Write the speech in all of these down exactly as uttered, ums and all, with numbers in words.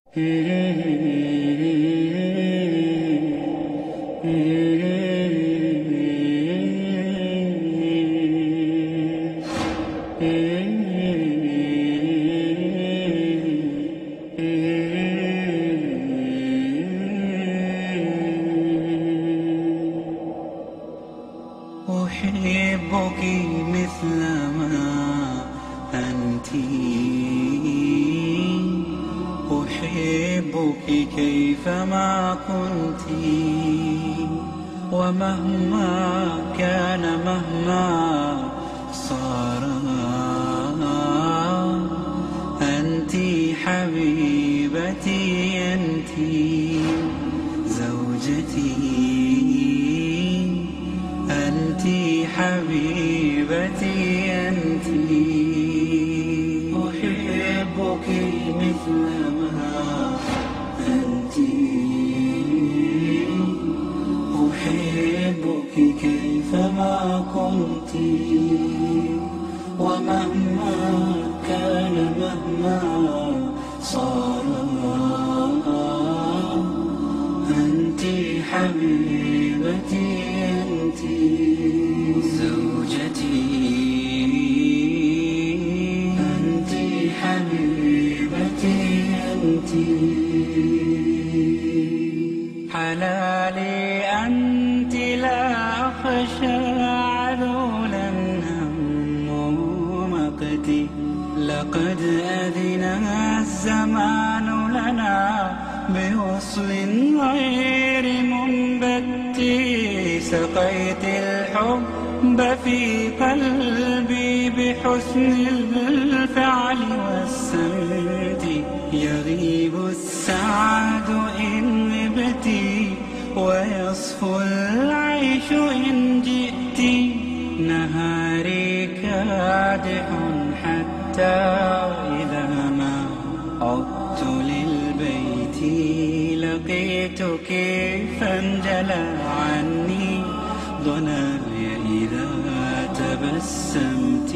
أحبك مثل ما أنت، أحبك كيفما كنت، ومهما كان مهما صار أنت حبيبتي، أنت زوجتي، أنت حبيبتي، أنت. أحبك مثل ما أنت، أحبك كيفما كنت، ومهما كان مهما صار أنت حبيبتي، أنت زوجتي، أنت حبيبتي، أنت حلالي، أنت لا أخشى عذولا همه مقتي. لقد أذن الزمان لنا بوصل غير منبت، سقيت الحب في قلبي بحسن الفعل والسمت. يغيب السعد إن غبت، ويصفو العيش إن جئت. نهاري كادح حتى إذا ما عدت للبيت، لقيتك فانجلى عني ضناي إذا تبسمت.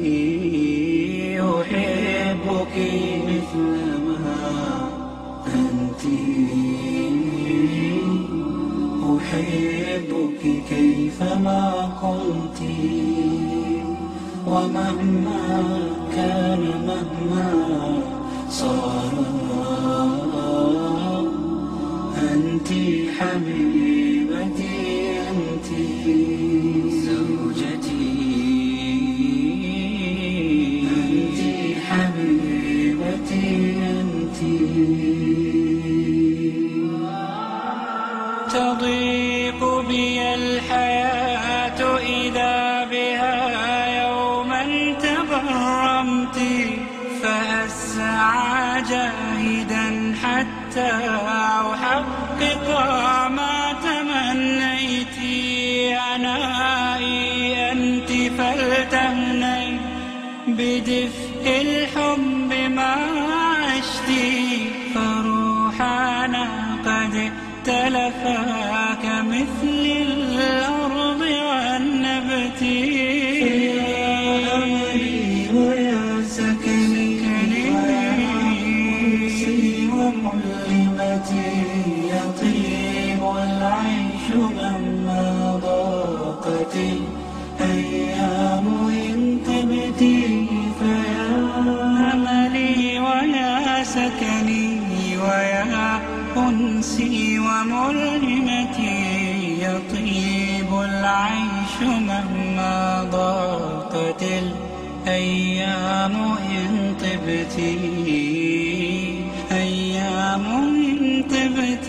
أحبك مثل ما أنت، أحبك كيفما كنت، ومهما كان مهما صار أنت حبيبتي، أنت زوجتي، أنت حبيبتي، أنت. تضيق بي الحياة إذا بها يوما تغرمت، فأسعى جاهدا حتى أحقق ما تمنيت. عنائي أنت فلتهني بدفء الحب ما عشت، فروحنا قد ائتلفا كمثل الأرض والنبت. يا أملي ويا سكني ويا أنسي وملمتي، يطيب العيش مهما ضاقت الأيام إن طبت. فيا أملي ويا سكني ويا أنسي وملهمتي، يطيب العيش مهما ضاقت الأيام إن طبت، أيام إن طبت.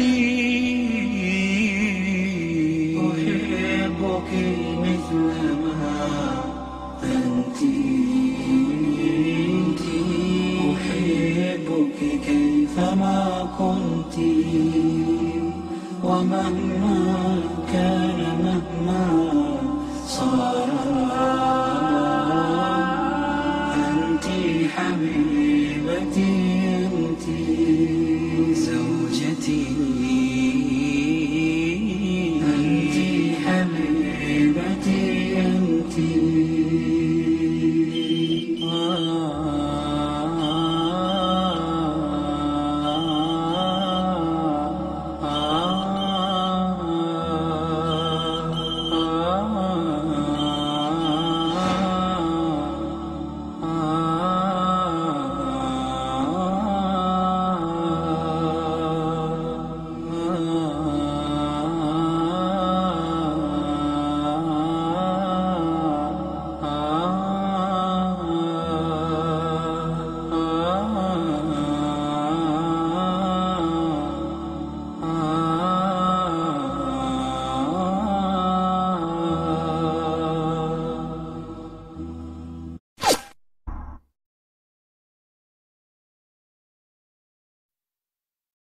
أحبك مثل ما أنت، أحبك كيفما كنت، ومهما